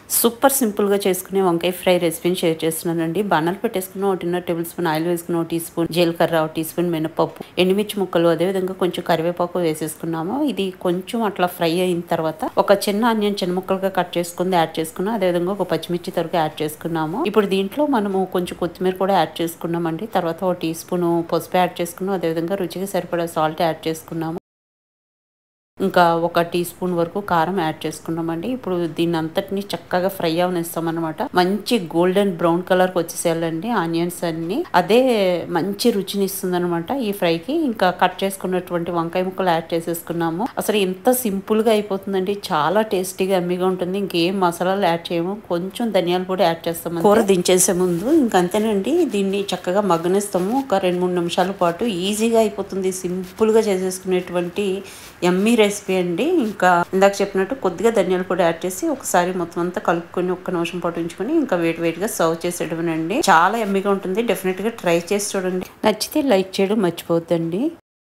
Super సింపుల్‌గా చేసుకునే వంకాయ ఫ్రై రెసిపీని షేర్ చేస్తున్నానండి. బాణాలు పెట్టేసుకున్న 1.5 టేబుల్ స్పూన్ ఆయిల్ వేసుకున్న, 1 టీ స్పూన్ జీలకర్ర, 1 టీ స్పూన్ మినపప్పు, ఎండుమిర్చి ముక్కలు, అదేవిధంగా కొంచెం కరివేపాకు వేసేసుకున్నాము. ఇది కొంచెం అట్లా ఫ్రై అయిన తర్వాత ఒక చిన్న ఆనియన్ చిన్న ముక్కలుగా కట్ చేసుకుంది యాడ్ చేసుకున్నాం. అదేవిధంగా ఒక పచ్చిమిర్చి తరుగు యాడ్ చేసుకున్నాము. ఇప్పుడు దీంట్లో మనము కొంచెం కొత్తిమీర కూడా యాడ్ చేసుకున్నామండి. తర్వాత 1 టీ స్పూన్ పసుపు యాడ్ చేసుకున్నాం. అదేవిధంగా రుచికి సరిపడా సాల్ట్ యాడ్ చేసుకున్నాము. ఇంకా 1 టీ స్పూన్ వరకు కారం యాడ్ చేసుకున్నామండి. ఇప్పుడు దీన్ని అంతటిని చక్కగా ఫ్రై అవనిస్తామన్నమాట. మంచి గోల్డెన్ బ్రౌన్ కలర్కి వచ్చేసేయాలండి ఆనియన్స్ అన్ని. అదే మంచి రుచిని ఇస్తుంది అనమాట ఈ ఫ్రైకి. ఇంకా కట్ చేసుకున్నటువంటి వంకాయ ముక్కలు యాడ్ చేసేసుకున్నాము. అసలు ఎంత సింపుల్ గా అయిపోతుందండి. చాలా టేస్టీగా అమ్మిగా ఉంటుంది. ఇంకేం మసాలాలు యాడ్ చేయము. కొంచెం ధనియాలు కూడా యాడ్ చేస్తాము కూర దించేసే ముందు. ఇంకంతేనండి, దీన్ని చక్కగా మగ్గనిస్తాము. ఒక 2-3 నిమిషాల పాటు ఈజీగా అయిపోతుంది. సింపుల్ గా చేసేసుకునేటువంటి యమ్మీ రెసిపీ అండి. ఇంకా ఇందాక చెప్పినట్టు కొద్దిగా ధనియాలు కూడా యాడ్ చేసి ఒకసారి మొత్తం అంతా కలుపుకొని 1 నిమిషం పాటు ఉంచుకొని ఇంకా వేడిగా సర్వ్ చేసేయడమేనండి. చాలా యమ్మీగా ఉంటుంది. డెఫినెట్ గా ట్రై చేసి చూడండి. నచ్చితే లైక్ చేయడం మర్చిపోవద్దండి.